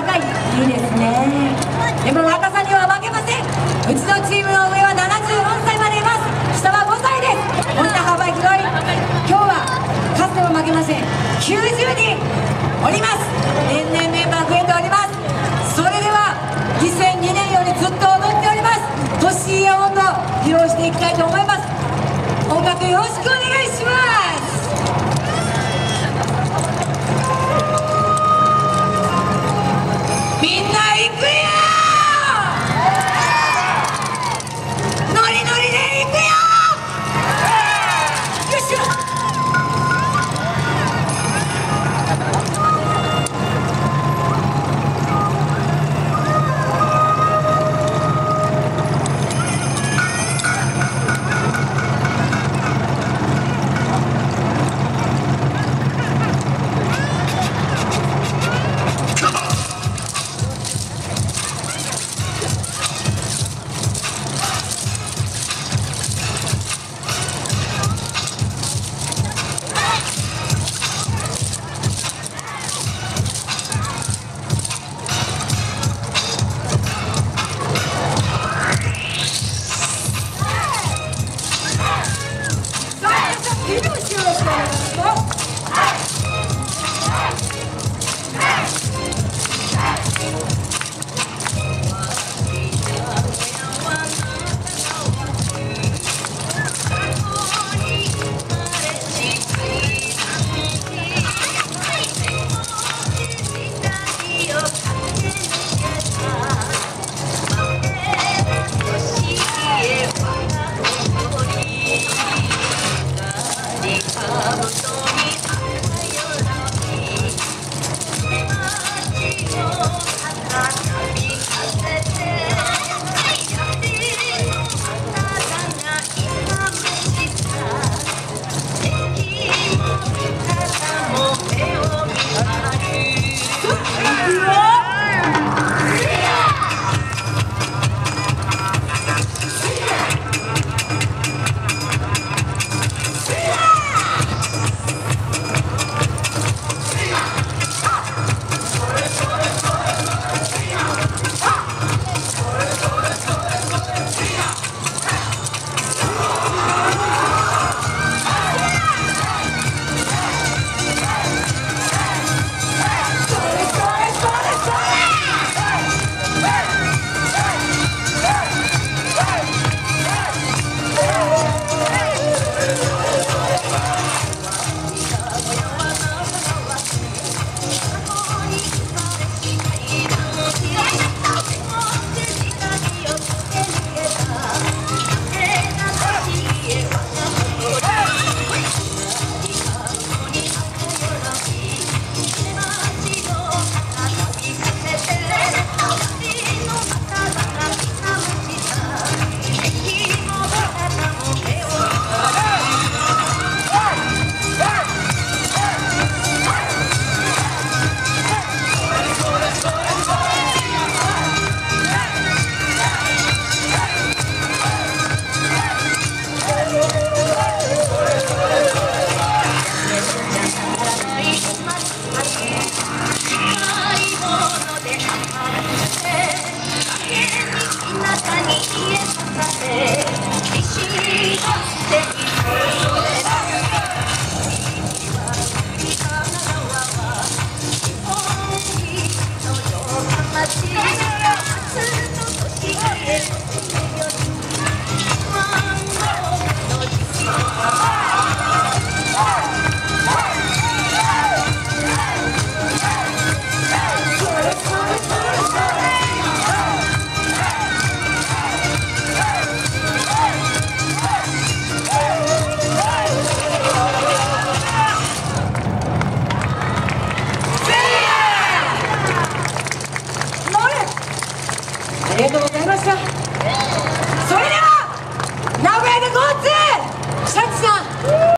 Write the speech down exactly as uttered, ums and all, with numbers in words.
若い、いいですね。でも若さには負けません。うちのチームの上はななじゅうよんさいまでいます。下はごさいです。こんな幅広い。今日はかつても負けません。きゅうじゅうにんおります。年々メンバー増えております。それではにせんにねんよりずっと踊っておりますトッシーや音頭披露していきたいと思います。音楽よろしくお願いします。みんな行くよー。ノリノリで行くよー。よっしゃ。中に家させ石を捨て